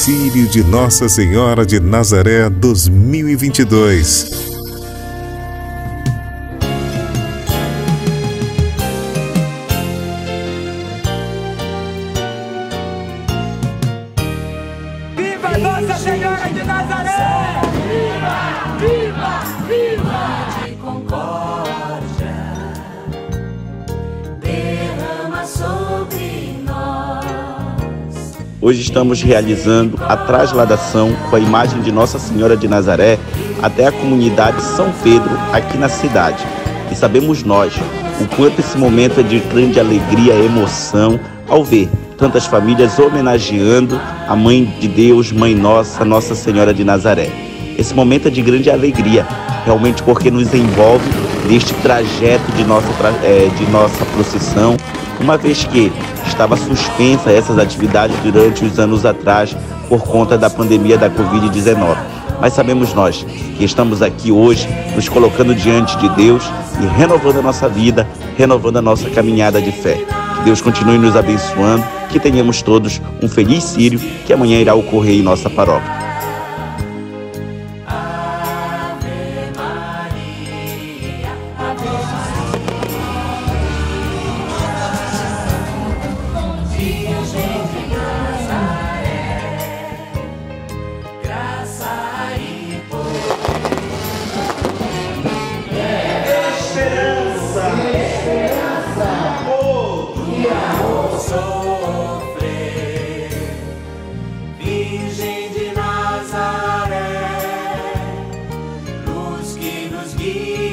Círio de Nossa Senhora de Nazaré 2022. Viva Nossa Senhora de Nazaré! Viva! Viva! Viva! De concórdia, derrama sobre nós. Hoje estamos realizando a trasladação com a imagem de Nossa Senhora de Nazaré até a comunidade São Pedro, aqui na cidade. E sabemos nós o quanto esse momento é de grande alegria e emoção ao ver tantas famílias homenageando a Mãe de Deus, Mãe Nossa, Nossa Senhora de Nazaré. Esse momento é de grande alegria, realmente porque nos envolve neste trajeto de nossa procissão, uma vez que estava suspensa essas atividades durante os anos atrás por conta da pandemia da Covid-19. Mas sabemos nós que estamos aqui hoje nos colocando diante de Deus e renovando a nossa vida, renovando a nossa caminhada de fé. Que Deus continue nos abençoando, que tenhamos todos um feliz Círio que amanhã irá ocorrer em nossa paróquia. Virgem de Nazaré, luz que nos guia.